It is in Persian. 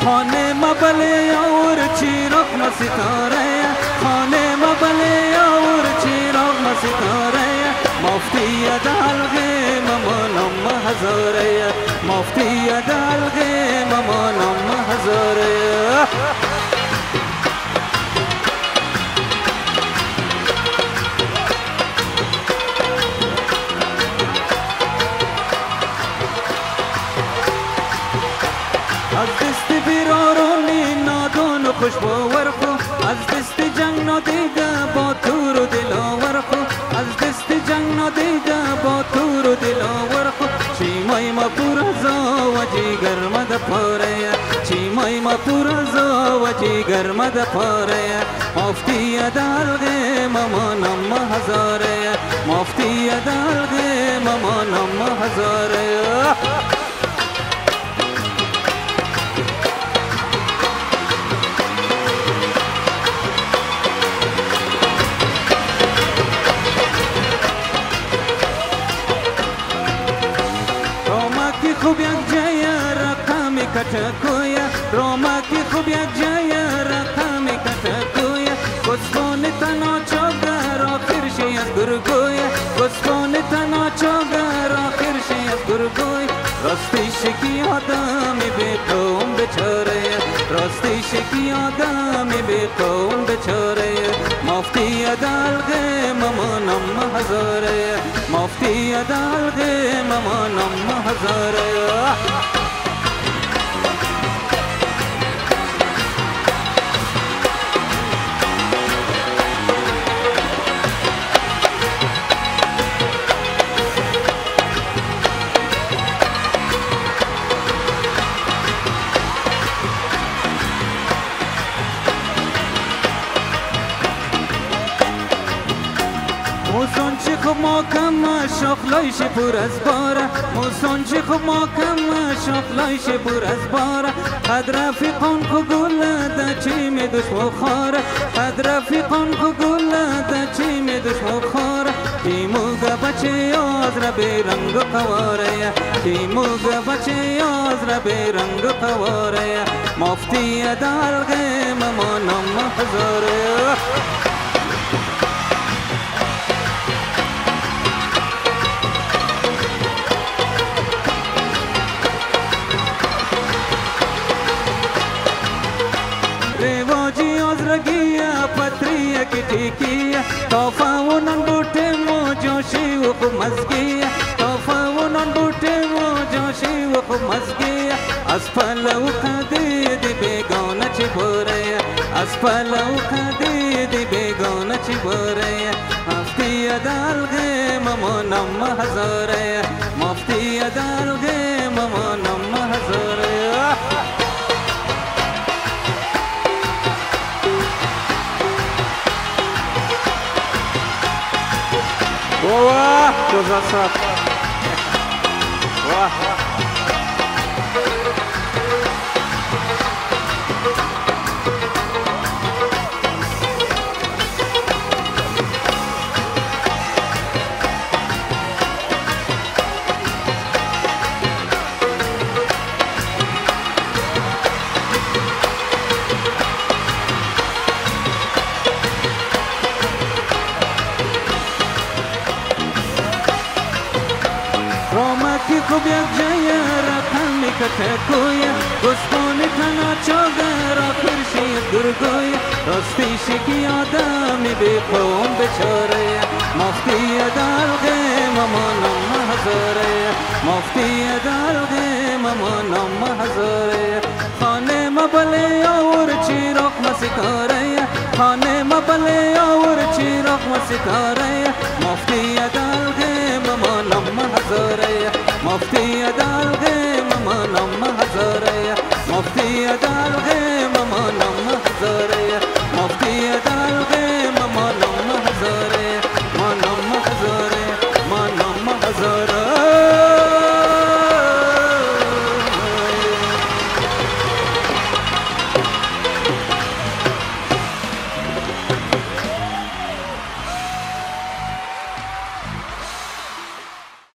خانه مبله اور چیراغ ستاره خانه مبله اور چیراغ ستاره مفتی دلغه ممانم هزاره مفتی دلغه ممانم هزاره از دست بیرارونی نادان و خوشباور خو از دست جنگ نادیده با تور و دلاور خو از دست جنگ نادیده با تور و دلاور خو چیمای ما پور ازا و جیگر مد پاره چیمای ما پور ازا و جیگر مد پاره مفتی دلغه ممانم هزاره مفتی دلغه ممانم هزاره خوب یک جای رقم کتکویا رومکی خوب یک جای رقم کتکویا گسبان تنا چاگر آخر شی از گرگویا گسبان تنا چاگر آخر شی از گرگویا راستی شکی آدم بی قوم بچاره راستی شکی آدم بی قوم بچاره مفتی دلغه ممانم هزاره مفتی دلغه ممانم هزاره موسون چی خوب ماکم شاخلایش پر از باره موسون چی خوب ماکم شاخلایش پر از باره قد رفیقان خو گل ده چی می دشمو خاره قد رفیقان خو گل ده چی می دشمو خاره تیموگا بچه یاز را بی رنگ قواره تیموگا بچه یاز را بی رنگ قواره مفتی دلغه ممانم هزاره رواجی آزرگی پتری کٹیکی توفا و نن بوٹے مو جوشی و خوب مزگی توفا و نن بوٹے مو جوشی و خوب مزگی اسفل و خدید بیگانه چی بوره اسفل و خدید بیگانه چی بوره مفتی دلغه ممانم هزاره مفتی دلغه ممانم هزاره واه جزاسات واه رومکی خوب یک جای رقم کتکویا گسبان تنا چاگر آخر شی گرگویا راستی شکی آدم بی قوم بچاره مفتی دلغه ممانم هزاره مفتی دلغه ممانم هزاره خانه مبله اور چیراغ ستاره خانه مبله اور چیراغ ستاره مفتی دلغه ممانم هزاره مفتی دلغه ممانم هزاره مفتی دلغه